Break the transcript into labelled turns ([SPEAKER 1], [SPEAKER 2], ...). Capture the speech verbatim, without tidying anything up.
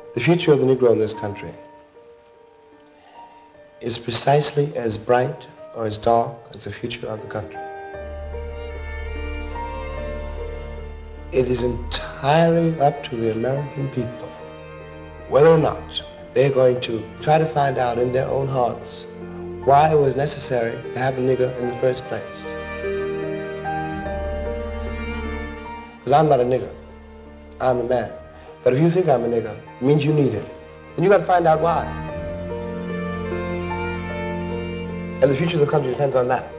[SPEAKER 1] The future of the Negro in this country is precisely as bright or as dark as the future of the country. It is entirely up to the American people whether or not they're going to try to find out in their own hearts why it was necessary to have a nigger in the first place. Because I'm not a nigger, I'm a man. But if you think I'm a nigger, it means you need it. And you got to find out why. And the future of the country depends on that.